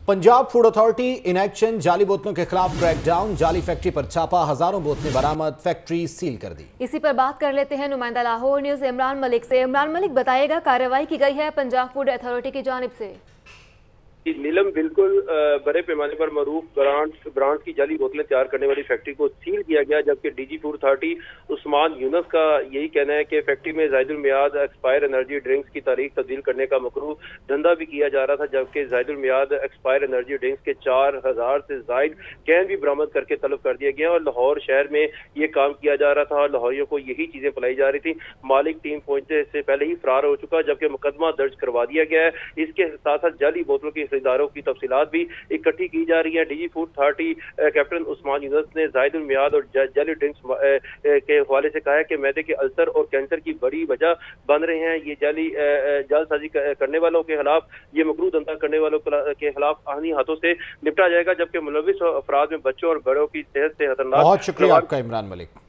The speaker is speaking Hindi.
Punjab food authority in action, जाली बोतलों के खिलाफ क्रैकडाउन, जाली फैक्ट्री पर छापा, हजारों बोतलें बरामद, फैक्ट्री सील कर दी। इसी पर बात कर लेते हैं नुमाइंदा लाहौर न्यूज इमरान मलिक से। इमरान मलिक, बताइएगा कार्रवाई की गई है पंजाब फूड अथॉरिटी की जानिब से। नीलम, बिल्कुल बड़े पैमाने पर मरूफ ब्रांड्स की जाली बोतलें तैयार करने वाली फैक्ट्री को सील किया गया, जबकि DG food authority Usman Yunus का यही कहना है कि फैक्ट्री में जायदुल मियाद एक्सपायर एनर्जी ड्रिंक्स की तारीख तब्दील करने का मकरूह धंधा भी किया जा रहा था, जबकि जायदुल मियाद एक्सपायर एनर्जी ड्रिंक्स के 4000 से जायद कैन भी बरामद करके तलब कर दिया गया और लाहौर शहर में ये काम किया जा रहा था और लाहौरियों को यही चीजें पिलाई जा रही थी। मालिक टीम पहुंचने से पहले ही फरार हो चुका, जबकि मुकदमा दर्ज करवा दिया गया है। इसके साथ साथ जाली बोतलों की खरीदारों की तफसीलात भी इकट्ठी की जा रही है। DG food authority captain Usman Yunus ने जायदुल मियाद और जाली ड्रिंक्स के हवाले से कहा है कि मैदे के अल्सर और कैंसर की बड़ी वजह बन रहे हैं। ये जालसाजी करने वालों के खिलाफ, ये मकरूह धंधा करने वालों के खिलाफ आनी हाथों से निपटा जाएगा, जबकि मुलविस अफराद में बच्चों और बड़ों की सेहत से खतरनाक। बहुत शुक्रिया आपका इमरान मलिक।